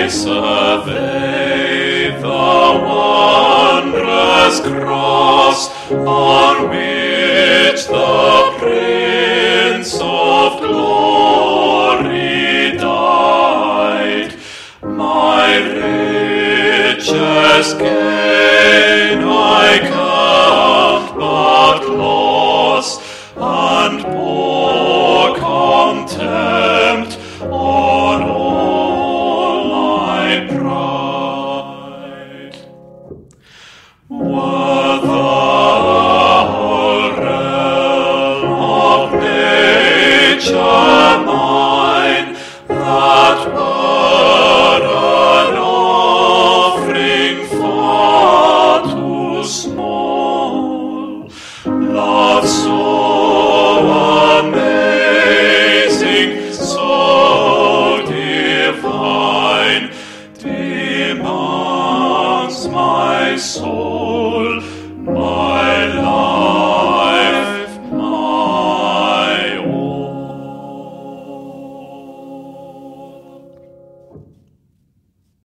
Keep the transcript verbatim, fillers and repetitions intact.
survey the wondrous cross on which the Prince of Glory died. My richest gain I count but loss, and pour contempt on all my pride. Were the whole realm of nature